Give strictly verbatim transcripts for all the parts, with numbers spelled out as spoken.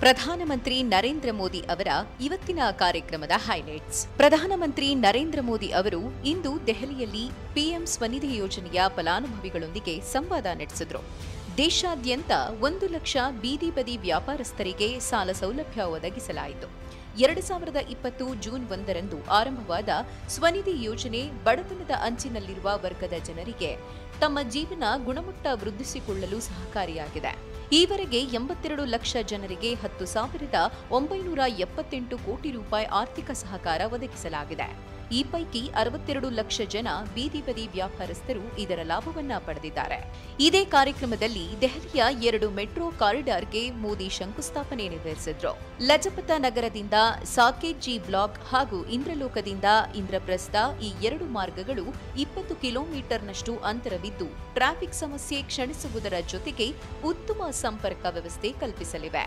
ಪ್ರಧಾನಮಂತ್ರಿ ನರೇಂದ್ರ ಮೋದಿ ಅವರ ಇವತ್ತಿನ ಕಾರ್ಯಕ್ರಮದ ಹೈಲೈಟ್ಸ್. ಪ್ರಧಾನಮಂತ್ರಿ ನರೇಂದ್ರ ಮೋದಿ ಅವರು ಇಂದು ದೆಹಲಿಯಲ್ಲಿ ಪಿಎಂ ಸ್ವನಿಧಿ ಯೋಜನೆಯ ಫಲಾನುಭವಿಗಳೊಂದಿಗೆ ಸಂವಾದ ನಡೆಸಿದರು. ದೇಶಾದ್ಯಂತ ಒಂದು ಲಕ್ಷ ಬೀದಿ ಬದಿ ವ್ಯಾಪಾರಸ್ಥರಿಗೆ ಸಾಲ ಸೌಲಭ್ಯ ಒದಗಿಸಲಾಯಿತು. ಎರಡು ಸಾವಿರದ ಇಪ್ಪತ್ತು ಜೂನ್ ಒಂದರಂದು ಆರಂಭವಾದ ಸ್ವನಿಧಿ ಯೋಜನೆ ಬಡತನದ ಅಂಚಿನಲ್ಲಿರುವ ವರ್ಗದ ಜನರಿಗೆ ತಮ್ಮ ಜೀವನ ಗುಣಮಟ್ಟ ವೃದ್ಧಿಸಿಕೊಳ್ಳಲು ಸಹಕಾರಿಯಾಗಿದೆ. ಈವರೆಗೆ ಎಂಬತ್ತೆರಡು ಲಕ್ಷ ಜನರಿಗೆ ಹತ್ತು ಸಾವಿರದ ಒಂಬೈನೂರ ಎಪ್ಪತ್ತೆಂಟು ಕೋಟಿ ರೂಪಾಯಿ ಆರ್ಥಿಕ ಸಹಕಾರ ಒದಗಿಸಲಾಗಿದೆ. ಈ ಪೈಕಿ ಅರವತ್ತೆರಡು ಲಕ್ಷ ಜನ ಬೀದಿ ಬದಿ ವ್ಯಾಪಾರಸ್ಥರು ಇದರ ಲಾಭವನ್ನ ಪಡೆದಿದ್ದಾರೆ. ಇದೇ ಕಾರ್ಯಕ್ರಮದಲ್ಲಿ ದೆಹಲಿಯ ಎರಡು ಮೆಟ್ರೋ ಕಾರಿಡಾರ್ಗೆ ಮೋದಿ ಶಂಕುಸ್ಥಾಪನೆ ನೆರವೇರಿಸಿದ್ರು. ಲಜಪತ ನಗರದಿಂದ ಸಾಕೇತ್ ಜಿ ಬ್ಲಾಕ್ ಹಾಗೂ ಇಂದ್ರಲೋಕದಿಂದ ಇಂದ್ರಪ್ರಸ್ಥ ಈ ಎರಡು ಮಾರ್ಗಗಳು ಇಪ್ಪತ್ತು ಕಿಲೋಮೀಟರ್ನಷ್ಟು ಅಂತರವಿದ್ದು ಟ್ರಾಫಿಕ್ ಸಮಸ್ಯೆ ಕ್ಷಣಿಸುವುದರ ಜೊತೆಗೆ ಉತ್ತಮ ಸಂಪರ್ಕ ವ್ಯವಸ್ಥೆ ಕಲ್ಪಿಸಲಿವೆ.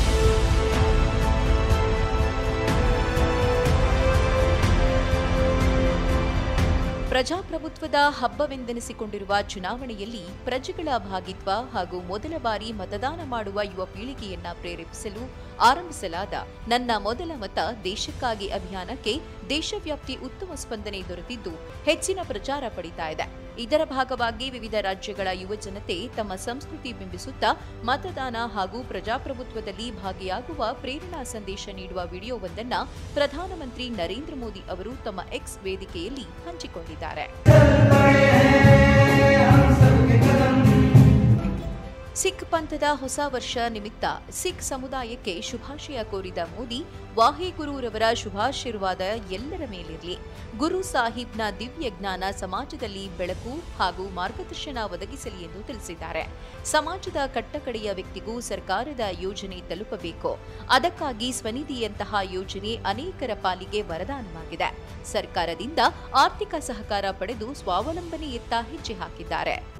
ಪ್ರಜಾಪ್ರಭುತ್ವದ ಹಬ್ಬವೆಂದೆನಿಸಿಕೊಂಡಿರುವ ಚುನಾವಣೆಯಲ್ಲಿ ಪ್ರಜೆಗಳ ಭಾಗಿತ್ವ ಹಾಗೂ ಮೊದಲ ಬಾರಿ ಮತದಾನ ಮಾಡುವ ಯುವ ಪೀಳಿಗೆಯನ್ನ ಪ್ರೇರೇಪಿಸಲು ಆರಂಭಿಸಲಾದ ನನ್ನ ಮೊದಲ ಮತ ದೇಶಕ್ಕಾಗಿ ಅಭಿಯಾನಕ್ಕೆ ದೇಶವ್ಯಾಪ್ತಿ ಉತ್ತಮ ಸ್ಪಂದನೆ ದೊರೆತಿದ್ದು ಹೆಚ್ಚಿನ ಪ್ರಚಾರ ಪಡಿತಾ ಇದೆ. ಇದರ ಭಾಗವಾಗಿ ವಿವಿಧ ರಾಜ್ಯಗಳ ಯುವ ಜನತೆ ತಮ್ಮ ಸಂಸ್ಕೃತಿ ಬಿಂಬಿಸುತ್ತಾ ಮತದಾನ ಹಾಗೂ ಪ್ರಜಾಪ್ರಭುತ್ವದಲ್ಲಿ ಭಾಗಿಯಾಗುವ ಪ್ರೇರಣಾ ಸಂದೇಶ ನೀಡುವ ವಿಡಿಯೋವೊಂದನ್ನ ಪ್ರಧಾನಮಂತ್ರಿ ನರೇಂದ್ರ ಮೋದಿ ಅವರು ತಮ್ಮ ಎಕ್ಸ್ ವೇದಿಕೆಯಲ್ಲಿ ಹಂಚಿಕೊಂಡಿದ್ದಾರೆ. ಸಿಖ್ ಪಂಥದ ಹೊಸ ವರ್ಷ ನಿಮಿತ್ತ ಸಿಖ್ ಸಮುದಾಯಕ್ಕೆ ಶುಭಾಶಯ ಕೋರಿದ ಮೋದಿ, ವಾಹೆ ಗುರುರವರ ಶುಭಾಶೀರ್ವಾದ ಎಲ್ಲರ ಮೇಲಿರಲಿ. ಗುರು ಸಾಹಿಬ್ನ ದಿವ್ಯ ಜ್ಞಾನ ಸಮಾಜದಲ್ಲಿ ಬೆಳಕು ಹಾಗೂ ಮಾರ್ಗದರ್ಶನ ಒದಗಿಸಲಿ ಎಂದು ತಿಳಿಸಿದ್ದಾರೆ. ಸಮಾಜದ ಕಟ್ಟಕಡೆಯ ವ್ಯಕ್ತಿಗೂ ಸರ್ಕಾರದ ಯೋಜನೆ ತಲುಪಬೇಕು. ಅದಕ್ಕಾಗಿ ಸ್ವನಿಧಿಯಂತಹ ಯೋಜನೆ ಅನೇಕರ ಪಾಲಿಗೆ ವರದಾನವಾಗಿದೆ. ಸರ್ಕಾರದಿಂದ ಆರ್ಥಿಕ ಸಹಕಾರ ಪಡೆದು ಸ್ವಾವಲಂಬನೆಯತ್ತ ಹೆಜ್ಜೆ ಹಾಕಿದ್ದಾರೆ.